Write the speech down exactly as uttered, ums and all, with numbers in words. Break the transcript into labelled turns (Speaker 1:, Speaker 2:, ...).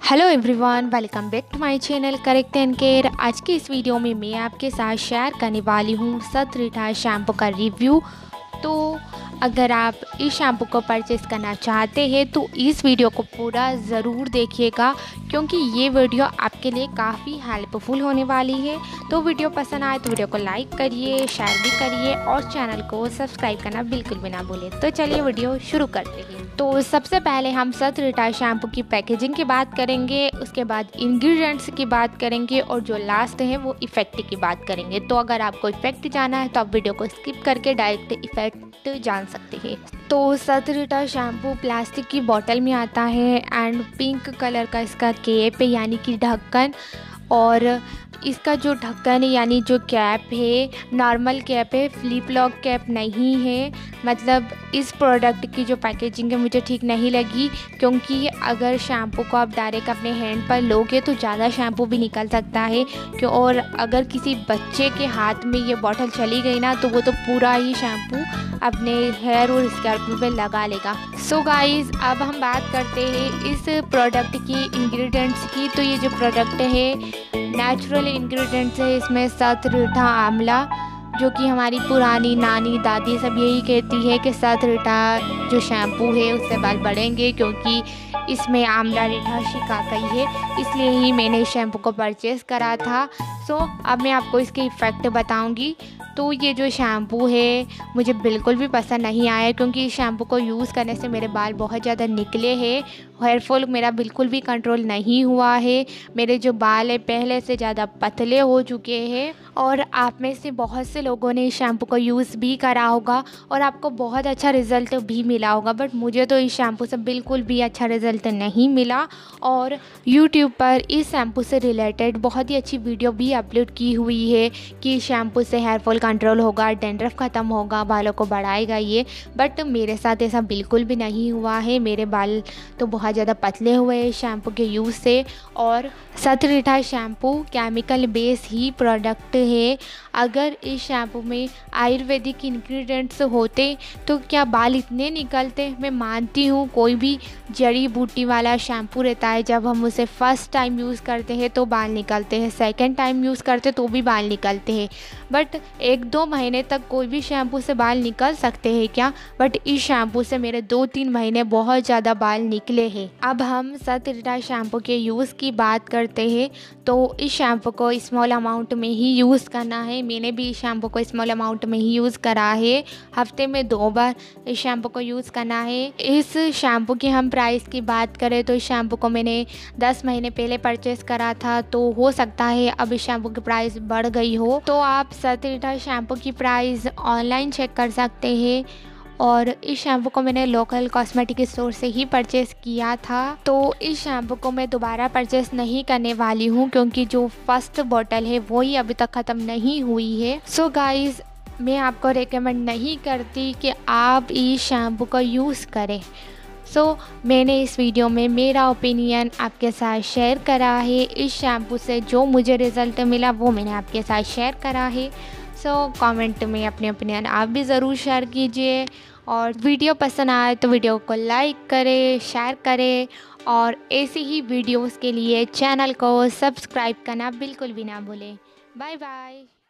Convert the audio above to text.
Speaker 1: Hello everyone, welcome back to my channel correct and care. आज की इस video में मैं आपके साथ शेयर करने वाली हूँ सत रिटा शैम्पू का रिव्यू। तो अगर आप इस शैम्पू को परचेज़ करना चाहते हैं तो इस वीडियो को पूरा ज़रूर देखिएगा, क्योंकि ये वीडियो आपके लिए काफ़ी हेल्पफुल होने वाली है। तो वीडियो पसंद आए तो वीडियो को लाइक करिए, शेयर भी करिए और चैनल को सब्सक्राइब करना बिल्कुल भी ना भूलें। तो चलिए वीडियो शुरू करते हैं। तो सबसे पहले हम सत रिटा शैम्पू की पैकेजिंग की बात करेंगे, उसके बाद इंग्रेडिएंट्स की बात करेंगे और जो लास्ट है वो इफ़ेक्ट की बात करेंगे। तो अगर आपको इफ़ेक्ट जाना है तो आप वीडियो को स्किप करके डायरेक्ट इफ़ेक्ट जान सकते हैं। तो सत रिटा शैम्पू प्लास्टिक की बोतल में आता है एंड पिंक कलर का इसका कैप है, यानी कि ढक्कन। और इसका जो ढक्कन है यानी जो कैप है नॉर्मल कैप है, फ्लिप लॉक कैप नहीं है। मतलब इस प्रोडक्ट की जो पैकेजिंग है मुझे ठीक नहीं लगी, क्योंकि अगर शैम्पू को आप डायरेक्ट अपने हैंड पर लोगे तो ज़्यादा शैम्पू भी निकल सकता है। क्यों और अगर किसी बच्चे के हाथ में ये बॉटल चली गई ना तो वो तो पूरा ही शैम्पू अपने हेयर और स्कैल्प पे लगा लेगा। सो गाइस, अब हम बात करते हैं इस प्रोडक्ट की इंग्रेडिएंट्स की। तो ये जो प्रोडक्ट है नेचुरल इंग्रेडिएंट्स है, इसमें सत रिटा आंवला, जो कि हमारी पुरानी नानी दादी सब यही कहती है कि सत रिटा जो शैम्पू है उससे बाल बढ़ेंगे, क्योंकि इसमें आंवला रिठा शिकाकाई है। इसलिए ही मैंने इस शैम्पू को परचेज़ करा था। सो अब मैं आपको इसके इफ़ेक्ट बताऊंगी। तो ये जो शैम्पू है मुझे बिल्कुल भी पसंद नहीं आया, क्योंकि इस शैम्पू को यूज़ करने से मेरे बाल बहुत ज़्यादा निकले हैं। हेयर फॉल मेरा बिल्कुल भी कंट्रोल नहीं हुआ है। मेरे जो बाल है पहले से ज़्यादा पतले हो चुके हैं। और आप में से बहुत से लोगों ने इस शैम्पू को यूज़ भी करा होगा और आपको बहुत अच्छा रिज़ल्ट भी मिला होगा, बट मुझे तो इस शैम्पू से बिल्कुल भी अच्छा रिज़ल्ट नहीं मिला। और यूट्यूब पर इस शैम्पू से रिलेटेड बहुत ही अच्छी वीडियो भी अपलोड की हुई है कि शैम्पू से हेयर फॉल कंट्रोल होगा, डैंड्रफ ख़त्म होगा, बालों को बढ़ाएगा ये। बट मेरे साथ ऐसा बिल्कुल भी नहीं हुआ है। मेरे बाल तो बहुत ज़्यादा पतले हुए हैं शैम्पू के यूज़ से। और सत रिटा शैम्पू केमिकल बेस ही प्रोडक्ट है। अगर इस शैम्पू में आयुर्वेदिक इंग्रेडिएंट्स होते तो क्या बाल इतने निकलते? मैं मानती हूँ कोई भी जड़ी बूटी वाला शैम्पू रहता है, जब हम उसे फ़र्स्ट टाइम यूज़ करते हैं तो बाल निकलते हैं, सेकंड टाइम यूज़ करते तो भी बाल निकलते हैं। बट एक दो महीने तक कोई भी शैम्पू से बाल निकल सकते हैं क्या? बट इस शैम्पू से मेरे दो तीन महीने बहुत ज़्यादा बाल निकले हैं। अब हम सत रिटा शैम्पू के यूज़ की बात करते हैं। तो इस शैम्पू को स्मॉल अमाउंट में ही यूज़ करना है। मैंने भी इस शैम्पू को स्मॉल अमाउंट में ही यूज़ करा है। हफ्ते में दो बार इस शैम्पू को यूज़ करना है। इस शैम्पू की हम प्राइस की बात करें तो इस शैम्पू को मैंने दस महीने पहले परचेज़ करा था, तो हो सकता है अब इस शैम्पू की प्राइस बढ़ गई हो। तो आप सत रिटा शैम्पू की प्राइस ऑनलाइन चेक कर सकते हैं। और इस शैम्पू को मैंने लोकल कॉस्मेटिक स्टोर से ही परचेज़ किया था। तो इस शैम्पू को मैं दोबारा परचेज़ नहीं करने वाली हूँ, क्योंकि जो फर्स्ट बॉटल है वो ही अभी तक ख़त्म नहीं हुई है। सो गाइज़, मैं आपको रेकमेंड नहीं करती कि आप इस शैम्पू को यूज़ करें। सो so, मैंने इस वीडियो में मेरा ओपिनियन आपके साथ शेयर करा है। इस शैम्पू से जो मुझे रिज़ल्ट मिला वो मैंने आपके साथ शेयर करा है। सो so, कमेंट में अपने ओपिनियन आप भी ज़रूर शेयर कीजिए। और वीडियो पसंद आए तो वीडियो को लाइक करें, शेयर करें और ऐसी ही वीडियोस के लिए चैनल को सब्सक्राइब करना बिल्कुल भी ना भूलें। Bye bye.